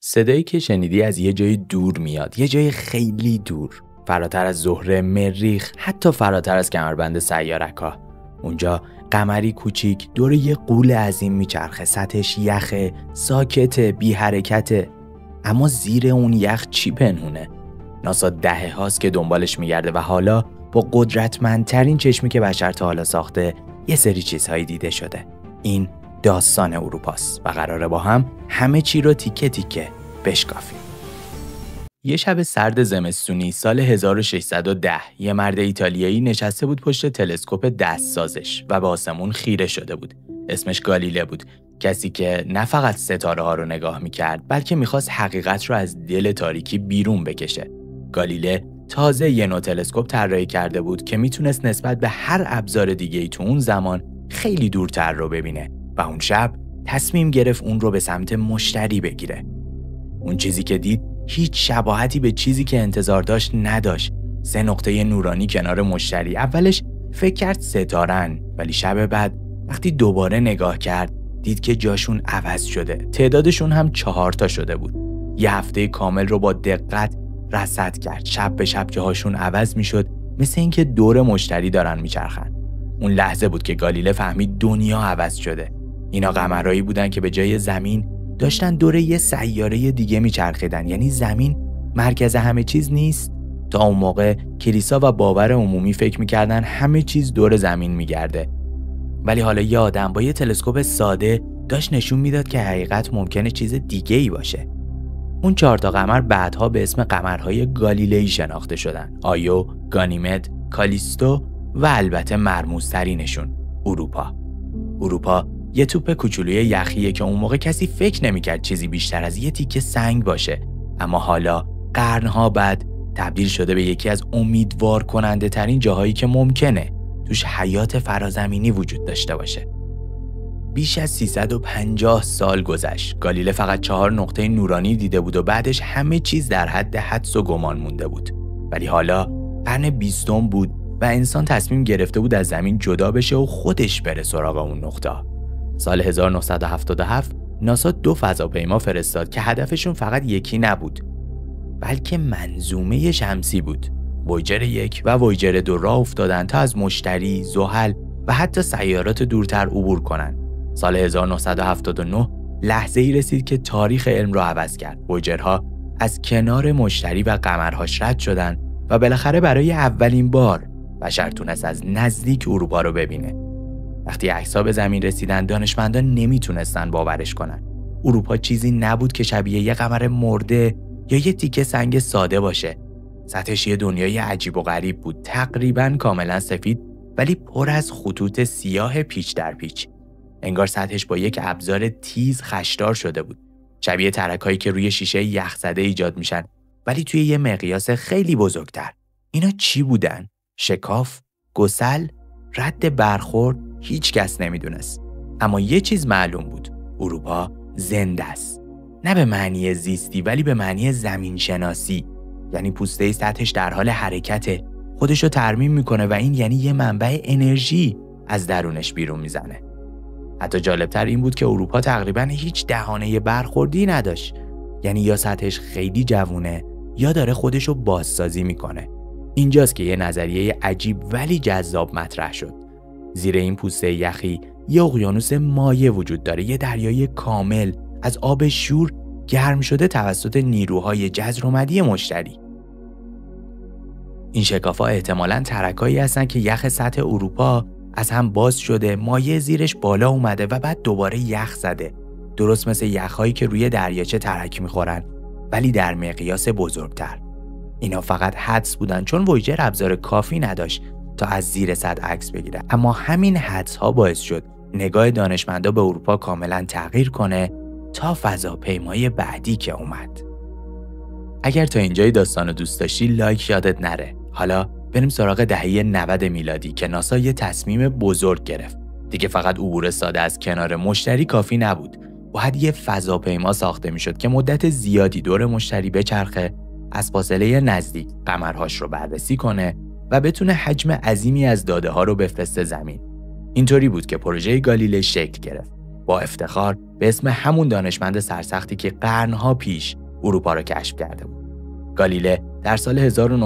صدایی که شنیدی از یه جای دور میاد، یه جای خیلی دور، فراتر از زهره، مریخ، حتی فراتر از کمربند سیارک‌ها. اونجا قمری کوچیک دور یه غول عظیم میچرخه، سطحش یخه، ساکت، بی حرکته. اما زیر اون یخ چی پنهونه؟ ناسا دهه‌هاست که دنبالش میگرده و حالا با قدرتمندترین چشمی که بشر تا حالا ساخته یه سری چیزهایی دیده شده. این داستان اروپاست و قراره با هم همه چی رو تیکه تیکه بشکافیم. یه شب سرد زمستونی سال 1610 یه مرد ایتالیایی نشسته بود پشت تلسکوپ دستسازش و به آسمون خیره شده بود. اسمش گالیله بود، کسی که نه فقط ستاره ها رو نگاه میکرد بلکه میخواست حقیقت رو از دل تاریکی بیرون بکشه. گالیله تازه یه نوع تلسکوپ طراحی کرده بود که میتونست نسبت به هر ابزار دیگه‌ای تو اون زمان خیلی دورتر رو ببینه و اون شب تصمیم گرفت اون رو به سمت مشتری بگیره. اون چیزی که دید هیچ شباهتی به چیزی که انتظار داشت نداشت. 3 نقطه نورانی کنار مشتری. اولش فکر کرد ستارن، ولی شب بعد وقتی دوباره نگاه کرد دید که جاشون عوض شده. تعدادشون هم 4 تا شده بود. یه هفته کامل رو با دقت رصد کرد. شب به شب جاهاشون عوض میشد، مثل اینکه دور مشتری دارن میچرخن. اون لحظه بود که گالیله فهمید دنیا عوض شده. اینا قمرایی بودن که به جای زمین داشتن دور یه سیاره دیگه میچرخیدن. یعنی زمین مرکز همه چیز نیست. تا اون موقع کلیسا و باور عمومی فکر میکردن همه چیز دور زمین میگرده. ولی حالا یه آدم با یه تلسکوپ ساده داشت نشون میداد که حقیقت ممکنه چیز دیگه ای باشه. اون 4 تا قمر بعدها به اسم قمرهای گالیلئی شناخته شدن. آیو، گانیمد، کالیستو و البته مرموزترینشون اروپا یه توپ کوچولوی یخیه که اون موقع کسی فکر نمی‌کرد چیزی بیشتر از یه تیکه سنگ باشه، اما حالا قرن‌ها بعد تبدیل شده به یکی از امیدوار کننده ترین جاهایی که ممکنه توش حیات فرازمینی وجود داشته باشه. بیش از 350 سال گذشت. گالیله فقط 4 نقطه نورانی دیده بود و بعدش همه چیز در حد حدس و گمان مونده بود. ولی حالا قرن 20 بود و انسان تصمیم گرفته بود از زمین جدا بشه و خودش بره سراغ اون نقطه. سال 1977 ناسا 2 فضاپیما فرستاد که هدفشون فقط یکی نبود، بلکه منظومه شمسی بود. وویجر 1 و وویجر 2 راه افتادن تا از مشتری، زحل و حتی سیارات دورتر عبور کنن. سال 1979 لحظه‌ای رسید که تاریخ علم را عوض کرد. وویجرها از کنار مشتری و قمرهاش رد شدن و بالاخره برای اولین بار بشر تونست از نزدیک اروپا رو ببینه. وقتی عکس‌ها به زمین رسیدن دانشمندان نمیتونستن باورش کنن. اروپا چیزی نبود که شبیه یه قمر مرده یا یه تیکه سنگ ساده باشه. سطحش یه دنیای عجیب و غریب بود، تقریباً کاملا سفید ولی پر از خطوط سیاه پیچ در پیچ. انگار سطحش با یک ابزار تیز خشدار شده بود، شبیه ترکایی که روی شیشه یخزده ایجاد میشن ولی توی یه مقیاس خیلی بزرگتر. اینا چی بودن؟ شکاف؟ گسل؟ رد برخورد؟ هیچ کس نمیدونست. اما یه چیز معلوم بود، اروپا زنده است. نه به معنی زیستی ولی به معنی زمین شناسی. یعنی پوسته سطحش در حال حرکته، خودشو ترمیم میکنه و این یعنی یه منبع انرژی از درونش بیرون میزنه. حتی جالبتر این بود که اروپا تقریباً هیچ دهانه برخوردی نداشت. یعنی یا سطحش خیلی جوونه یا داره خودشو بازسازی میکنه. اینجاست که یه نظریه عجیب ولی جذاب مطرح شد. زیر این پوسته یخی یه اقیانوس مایع وجود داره، یه دریای کامل از آب شور گرم شده توسط نیروهای جزرمدی مشتری. این شکاف‌ها احتمالاً ترکایی هستن که یخ سطح اروپا از هم باز شده، مایع زیرش بالا اومده و بعد دوباره یخ زده. درست مثل یخ‌هایی که روی دریاچه ترک می‌خورن ولی در مقیاس بزرگتر. اینا فقط حدس بودن چون وویجر ابزار کافی نداشت تا از زیر سطح عکس بگیره. اما همین حدس‌ها باعث شد نگاه دانشمندا به اروپا کاملاً تغییر کنه تا فضاپیمای بعدی که اومد. اگر تا اینجای داستانو دوست داشتی لایک یادت نره. حالا بریم سراغ دهه 90 میلادی که ناسا یه تصمیم بزرگ گرفت. دیگه فقط عبور ساده از کنار مشتری کافی نبود. باید یه فضاپیما ساخته میشد که مدت زیادی دور مشتری بچرخه، از فاصله نزدیک قمرهاش رو بررسی کنه و بتونه حجم عظیمی از داده ها رو بفرسته زمین. اینطوری بود که پروژه گالیله شکل گرفت. با افتخار به اسم همون دانشمند سرسختی که قرنها پیش اروپا را کشف کرده بود. گالیله در سال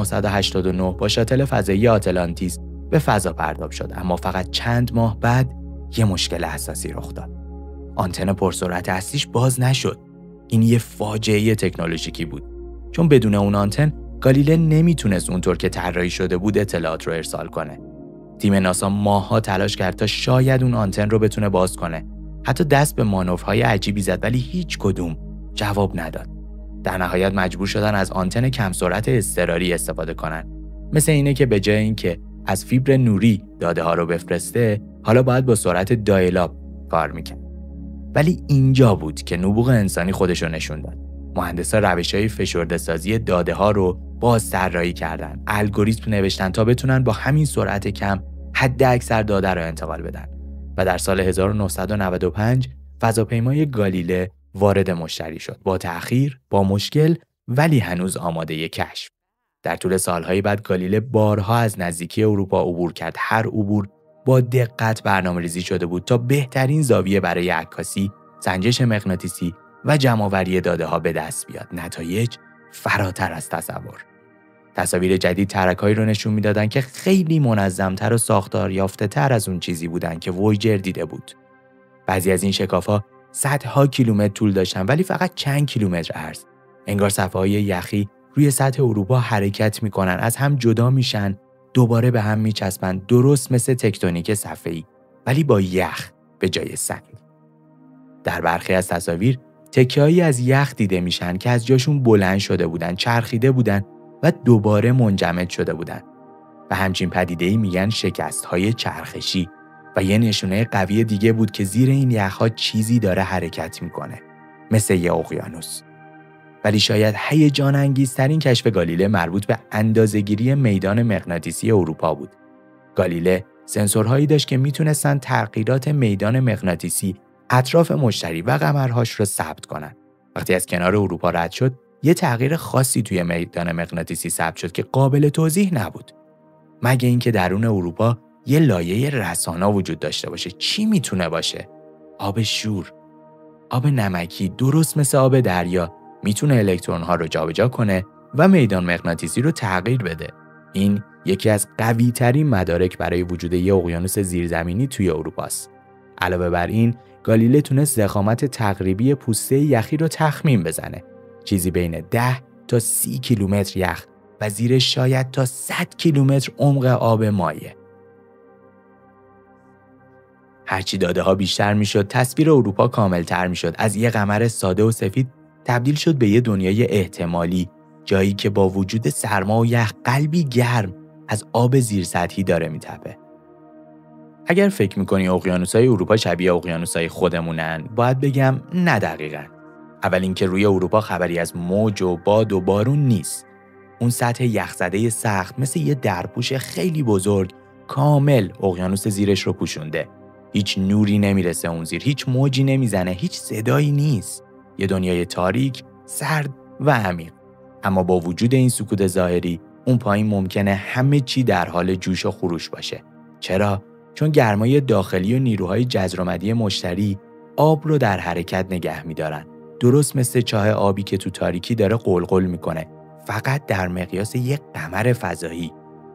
1989 با شاتل فضایی آتلانتیس به فضا پرتاب شد، اما فقط چند ماه بعد یه مشکل اساسی رخ داد. آنتن پرسرعت اصلیش باز نشد. این یه فاجعه تکنولوژیکی بود. چون بدون اون آنتن گالیله نمیتونست اونطور که طراحی شده بود اطلاعات رو ارسال کنه. تیم ناسا ماه‌ها تلاش کرد تا شاید اون آنتن رو بتونه باز کنه. حتی دست به مانورهای عجیبی زد ولی هیچ کدوم جواب نداد. در نهایت مجبور شدن از آنتن کم سرعت اضطراری استفاده کنن. مثل اینه که به جای اینکه از فیبر نوری داده ها رو بفرسته، حالا باید با سرعت دایل-آپ کار میکنه. ولی اینجا بود که نبوغ انسانی خودش رو نشون داد. مهندسا روش‌های فشرده‌سازی داده ها رو باز طراحی کردن، الگوریتم نوشتن تا بتونن با همین سرعت کم حد اکثر داده رو انتقال بدن. و در سال 1995 فضاپیمای گالیله وارد مشتری شد. با تأخیر، با مشکل، ولی هنوز آماده کشف. در طول سالهای بعد گالیله بارها از نزدیکی اروپا عبور کرد. هر عبور با دقت برنامه‌ریزی شده بود تا بهترین زاویه برای عکاسی، سنجش مغناطیسی و جمع‌آوری داده‌ها به دست بیاد. نتایج فراتر از تصور. تصاویر جدید ترک‌هایی رو نشون میدادن که خیلی منظم‌تر و ساختار یافته‌تر از اون چیزی بودن که وویجر دیده بود. بعضی از این شکاف‌ها صدها کیلومتر طول داشتن ولی فقط چند کیلومتر عرض. انگار صفحه‌های یخی روی سطح اروپا حرکت میکنن، از هم جدا میشن، دوباره به هم میچسبن، درست مثل تکتونیک صفحه‌ای ولی با یخ به جای سنگ. در برخی از تصاویر تکه‌هایی از یخ دیده میشن که از جاشون بلند شده بودن، چرخیده بودن و دوباره منجمد شده بودن. و همچین پدیده‌ای میگن شکست‌های چرخشی و یه نشونه قوی دیگه بود که زیر این یخ‌ها چیزی داره حرکت میکنه، مثل یه اقیانوس. ولی شاید هیجان انگیزترین کشف گالیله مربوط به اندازه‌گیری میدان مغناطیسی اروپا بود. گالیله سنسورهایی داشت که میتونستن تغییرات میدان مغناطیسی اطراف مشتری و قمرهاش رو ثبت کنن. وقتی از کنار اروپا رد شد، یه تغییر خاصی توی میدان مغناطیسی ثبت شد که قابل توضیح نبود. مگه اینکه درون اروپا یه لایه رسانا وجود داشته باشه. چی میتونه باشه؟ آب شور، آب نمکی، درست مثل آب دریا، میتونه الکترون‌ها رو جابجا کنه و میدان مغناطیسی رو تغییر بده. این یکی از قوی‌ترین مدارک برای وجود یه اقیانوس زیرزمینی توی اروپاست. علاوه بر این، گالیله تونست ضخامت تقریبی پوسته یخی رو تخمین بزنه. چیزی بین 10 تا 30 کیلومتر یخ و زیر شاید تا 100 کیلومتر عمق آب مایع. هرچی داده ها بیشتر میشد، تصویر اروپا کاملتر میشد. از یه قمر ساده و سفید تبدیل شد به یه دنیای احتمالی، جایی که با وجود سرما و یخ قلبی گرم از آب زیرسطحی داره میتپه. اگر فکر میکنی اقیانوس‌های اروپا شبیه اقیانوس‌های خودمونن، باید بگم نه دقیقاً. اول اینکه روی اروپا خبری از موج و باد و بارون نیست. اون سطح یخزده سخت مثل یه درپوش خیلی بزرگ کامل اقیانوس زیرش رو پوشونده. هیچ نوری نمیرسه اون زیر، هیچ موجی نمیزنه، هیچ صدایی نیست. یه دنیای تاریک، سرد و عمیق. اما با وجود این سکوت ظاهری، اون پایین ممکنه همه چی در حال جوش و خروش باشه. چرا؟ چون گرمای داخلی و نیروهای جذرآمدی مشتری آب رو در حرکت نگه می‌دارن. درست مثل چاه آبی که تو تاریکی داره قلقل میکنه، فقط در مقیاس یک قمر فضایی.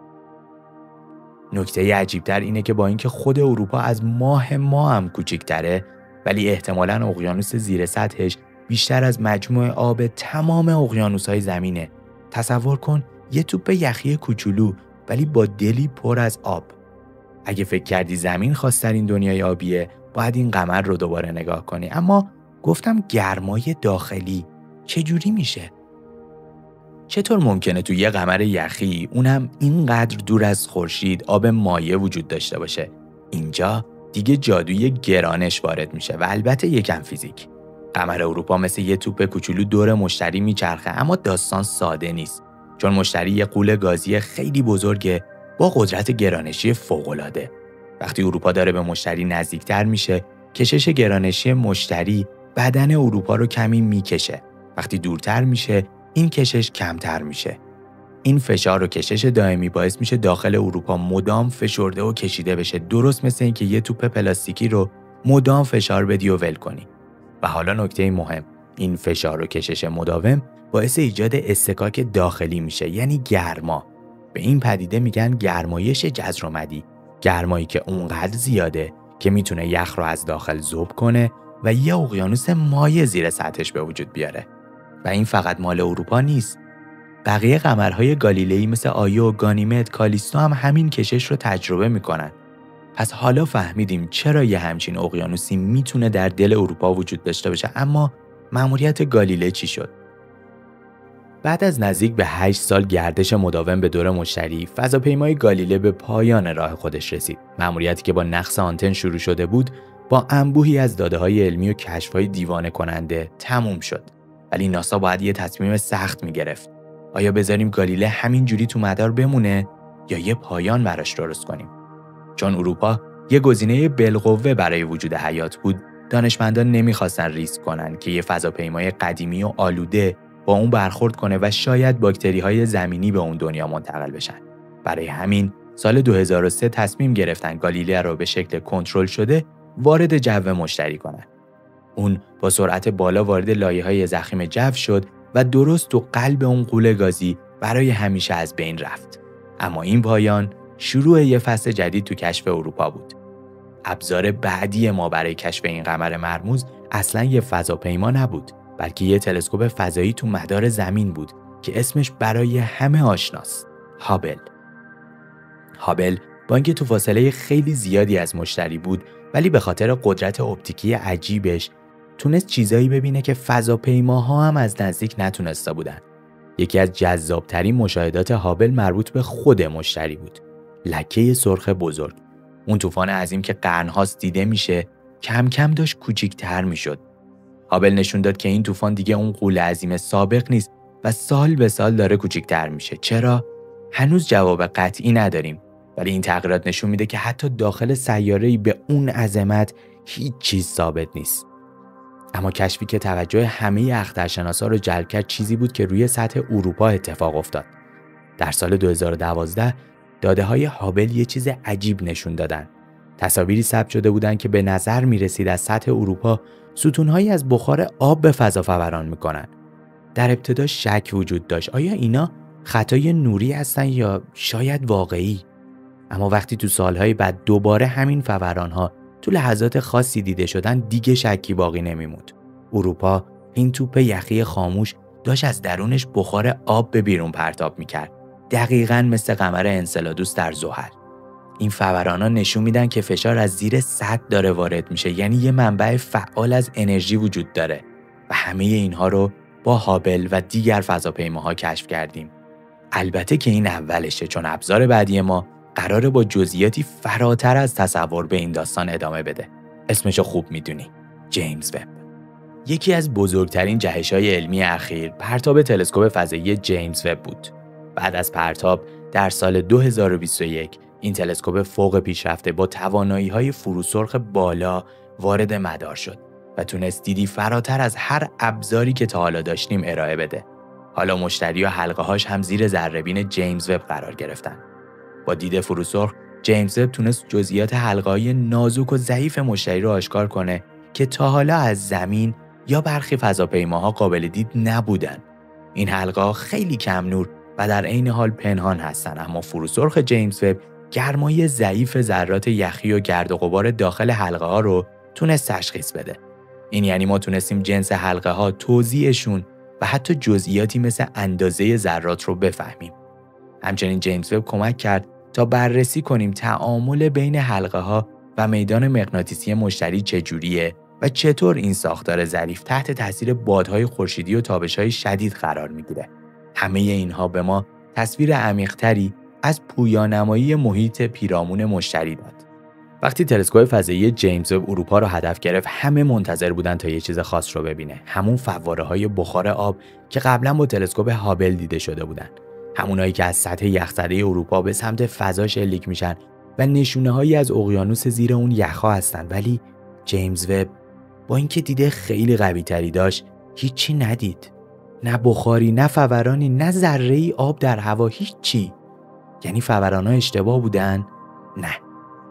نکته عجیب‌تر اینه که با اینکه خود اروپا از ماه ما هم کوچیک‌تره، ولی احتمالاً اقیانوس زیر سطحش بیشتر از مجموع آب تمام اقیانوس‌های زمینه. تصور کن یه توپ یخی کوچولو ولی با دلی پر از آب. اگه فکر کردی زمین خاص‌ترین دنیای آبیه، باید این قمر رو دوباره نگاه کنی. اما گفتم گرمای داخلی چجوری میشه؟ چطور ممکنه تو یه قمر یخی، اونم اینقدر دور از خورشید، آب مایع وجود داشته باشه؟ اینجا دیگه جادوی گرانش وارد میشه و البته یکم فیزیک. قمر اروپا مثل یه توپ کوچولو دور مشتری میچرخه، اما داستان ساده نیست. چون مشتری یه غول گازی خیلی بزرگه با قدرت گرانشی فوق‌العاده. وقتی اروپا داره به مشتری نزدیکتر میشه، کشش گرانشی مشتری بدن اروپا رو کمی میکشه. وقتی دورتر میشه، این کشش کمتر میشه. این فشار و کشش دائمی باعث میشه داخل اروپا مدام فشرده و کشیده بشه، درست مثل اینکه یه توپ پلاستیکی رو مدام فشار بدی و ول کنی. و حالا نکته مهم، این فشار و کشش مداوم باعث ایجاد اصطکاک داخلی میشه، یعنی گرما. به این پدیده میگن گرمایش جزرمدی. گرمایی که اونقدر زیاده که میتونه یخ رو از داخل ذوب کنه و یه اقیانوس مایع زیر سطحش به وجود بیاره. و این فقط مال اروپا نیست. بقیه قمرهای گالیلئی مثل آیو، گانیمد، کالیستو هم همین کشش رو تجربه میکنن. پس حالا فهمیدیم چرا یه همچین اقیانوسی میتونه در دل اروپا وجود داشته باشه. اما مأموریت گالیله چی شد؟ بعد از نزدیک به 8 سال گردش مداوم به دور مشتری، فضاپیمای گالیله به پایان راه خودش رسید. مأموریتی که با نقص آنتن شروع شده بود، با انبوهی از داده‌های علمی و کشف‌های دیوانه کننده تموم شد. ولی ناسا باید یه تصمیم سخت می‌گرفت. آیا بذاریم گالیله همینجوری تو مدار بمونه یا یه پایان براش درست کنیم؟ چون اروپا یه گزینه بالقوه برای وجود حیات بود، دانشمندان نمی‌خواستن ریسک کنن که یه فضاپیمای قدیمی و آلوده با اون برخورد کنه و شاید باکتری‌های زمینی به اون دنیا منتقل بشن. برای همین سال 2003 تصمیم گرفتن گالیله رو به شکل کنترل شده وارد جو مشتری کنن. اون با سرعت بالا وارد لایه‌های ضخیم جو شد و درست تو قلب اون غول گازی برای همیشه از بین رفت. اما این پایان شروع یه فصل جدید تو کشف اروپا بود. ابزار بعدی ما برای کشف این قمر مرموز اصلاً یه فضاپیما نبود، بلکه یه تلسکوپ فضایی تو مدار زمین بود که اسمش برای همه آشناست. هابل با اینکه تو فاصله خیلی زیادی از مشتری بود، ولی به خاطر قدرت اپتیکی عجیبش تونست چیزایی ببینه که فضاپیماها هم از نزدیک نتونسته بودن. یکی از جذابترین مشاهدات هابل مربوط به خود مشتری بود. لکه سرخ بزرگ. اون طوفان عظیم که قرن‌هاست دیده میشه، کم کم داشت کوچیک‌تر میشد. هابل نشون داد که این طوفان دیگه اون غول عظیم سابق نیست و سال به سال داره کوچیک‌تر میشه. چرا؟ هنوز جواب قطعی نداریم، ولی این تغییرات نشون میده که حتی داخل سیاره‌ای به اون عظمت هیچ چیز ثابت نیست. اما کشفی که توجه همه اخترشناسا رو جلب کرد چیزی بود که روی سطح اروپا اتفاق افتاد. در سال 2012 داده‌های هابل یه چیز عجیب نشون دادن. تصاویری ثبت شده بودن که به نظر می‌رسید از سطح اروپا ستون‌هایی از بخار آب به فضا فوران می‌کنن. در ابتدا شک وجود داشت، آیا اینا خطای نوری هستن یا شاید واقعی؟ اما وقتی تو سالهای بعد دوباره همین فوران‌ها تو لحظات خاصی دیده شدن، دیگه شکی باقی نمی‌موند. اروپا این توپ یخی خاموش داشت از درونش بخار آب به بیرون پرتاب می‌کرد. دقیقاً مثل قمر انسلادوس در زحل. این فوران‌ها نشون میدن که فشار از زیر سطح داره وارد میشه، یعنی یه منبع فعال از انرژی وجود داره و همه اینها رو با هابل و دیگر فضاپیماها کشف کردیم. البته که این اولشه، چون ابزار بعدی ما قراره با جزئیاتی فراتر از تصور به این داستان ادامه بده. اسمشو خوب میدونی، جیمز وب. یکی از بزرگترین جهش‌های علمی اخیر پرتاب تلسکوپ فضایی جیمز وب بود. بعد از پرتاب در سال 2021 این تلسکوپ فوق پیشرفته با توانایی‌های فروسرخ بالا وارد مدار شد و تونست دیدی فراتر از هر ابزاری که تا حالا داشتیم ارائه بده. حالا مشتری و حلقه‌هاش هم زیر ذره‌بین جیمز وب قرار گرفتن. با دید فروسرخ جیمز وب تونست جزئیات حلقه‌های نازک و ضعیف مشتری رو آشکار کنه که تا حالا از زمین یا برخی فضاپیماها قابل دید نبودن. این حلقه‌ها خیلی کم نور و در عین حال پنهان هستن، اما فروسرخ جیمز وب گرمای ضعیف ذرات یخی و گرد و غبار داخل حلقه‌ها رو تونست تشخیص بده. این یعنی ما تونستیم جنس حلقه‌ها، توزیعشون و حتی جزئیاتی مثل اندازه ذرات رو بفهمیم. همچنین جیمز وب کمک کرد تا بررسی کنیم تعامل بین حلقه‌ها و میدان مغناطیسی مشتری چجوریه و چطور این ساختار ظریف تحت تاثیر بادهای خورشیدی و تابش‌های شدید قرار می‌گیره. همه اینها به ما تصویر عمیق‌تری از پویانمایی محیط پیرامون مشتری داد. وقتی تلسکوپ فضایی جیمز وب اروپا رو هدف گرفت، همه منتظر بودن تا یه چیز خاص رو ببینه. همون فواره‌های بخار آب که قبلا با تلسکوپ هابل دیده شده بودن. همونایی که از سطح یخزده اروپا به سمت فضا شلیک میشن و نشونه‌هایی از اقیانوس زیر اون یخ‌ها هستن. ولی جیمز وب با اینکه دیده خیلی قوی‌تری داشت، هیچی ندید. نه بخاری، نه فورانی، نه ذره‌ای آب در هوا، هیچی. یعنی فوران‌ها اشتباه بودن؟ نه.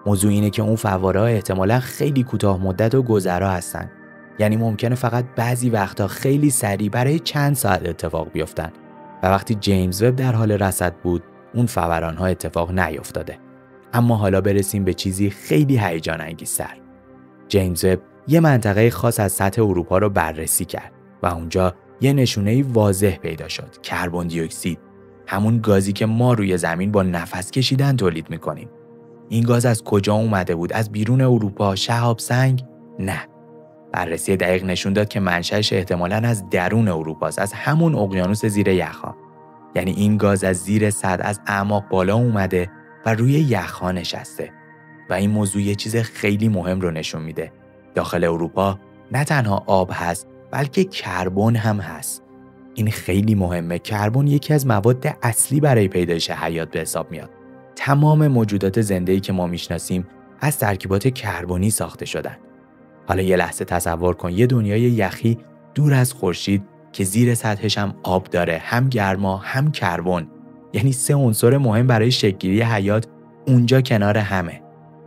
موضوع اینه که اون فواره‌ها احتمالاً خیلی کوتاه مدت و گذرا هستن. یعنی ممکنه فقط بعضی وقتا خیلی سریع برای چند ساعت اتفاق بیفتن و وقتی جیمز وب در حال رصد بود اون فوران‌ها اتفاق نیفتاده. اما حالا برسیم به چیزی خیلی هیجان انگیزتر. جیمز وب یه منطقه خاص از سطح اروپا رو بررسی کرد و اونجا یه نشونه‌ای واضح پیدا شد: کربن دی اکسید، همون گازی که ما روی زمین با نفس کشیدن تولید می‌کنیم. این گاز از کجا اومده بود؟ از بیرون اروپا؟ شهاب سنگ؟ نه. بررسی دقیق نشون داد که منشأش احتمالاً از درون اروپاست، از همون اقیانوس زیر یخ‌ها. یعنی این گاز از زیر سطح از اعماق بالا اومده و روی یخ‌ها نشسته. و این موضوع یه چیز خیلی مهم رو نشون میده. داخل اروپا نه تنها آب هست، بلکه کربن هم هست. این خیلی مهمه. کربن یکی از مواد اصلی برای پیدایش حیات به حساب میاد. تمام موجودات زنده‌ای که ما میشناسیم از ترکیبات کربنی ساخته شدن. حالا یه لحظه تصور کن یه دنیای یخی دور از خورشید که زیر سطحش هم آب داره، هم گرما هم کربن. یعنی 3 عنصر مهم برای شکل‌گیری حیات اونجا کنار همه.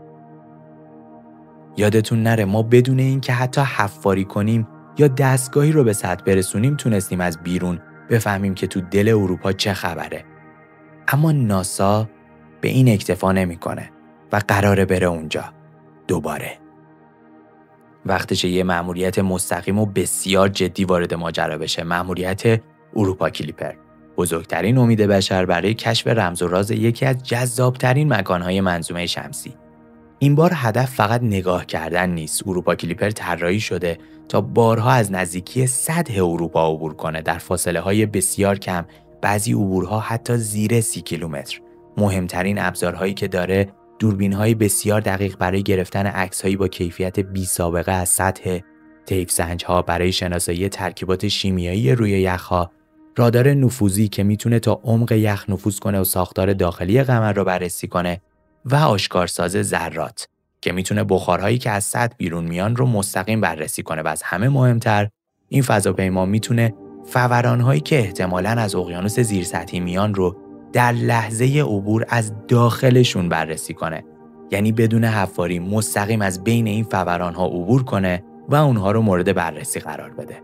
یادتون نره ما بدون این که حتی حفاری کنیم یا دستگاهی رو به سطح برسونیم تونستیم از بیرون بفهمیم که تو دل اروپا چه خبره. اما ناسا به این اکتفا نمی‌کنه و قراره بره اونجا دوباره. وقتشه یه مأموریت مستقیم و بسیار جدی وارد ماجرا بشه. مأموریت اروپا کلیپر، بزرگترین امید بشر برای کشف رمز و راز یکی از جذابترین مکانهای منظومه شمسی. این بار هدف فقط نگاه کردن نیست. اروپا کلیپر طراحی شده تا بارها از نزدیکی سطح اروپا عبور کنه در فاصله‌های بسیار کم، بعضی عبورها حتی زیر 30 کیلومتر. مهمترین ابزارهایی که داره دوربین‌های بسیار دقیق برای گرفتن عکس‌هایی با کیفیت بی‌سابقه از سطح، طیف سنج‌ها برای شناسایی ترکیبات شیمیایی روی یخ‌ها، رادار نفوذی که میتونه تا عمق یخ نفوذ کنه و ساختار داخلی قمر رو بررسی کنه و آشکارساز ذرات که میتونه بخارهایی که از سطح بیرون میان رو مستقیم بررسی کنه و از همه مهمتر این فضاپیما میتونه فوران‌هایی که احتمالاً از اقیانوس زیرسطحی میان رو در لحظه عبور از داخلشون بررسی کنه. یعنی بدون حفاری مستقیم از بین این فوران‌ها عبور کنه و اونها رو مورد بررسی قرار بده.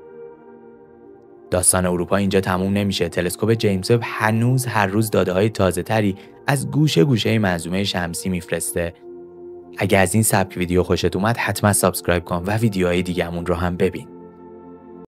داستان اروپا اینجا تموم نمیشه. تلسکوپ جیمز وب هنوز هر روز داده‌های تازه‌تری از گوشه گوشه منظومه شمسی میفرسته. اگه از این سبک ویدیو خوشت اومد حتما سابسکرایب کن و ویدیوهای دیگه‌مون رو هم ببین.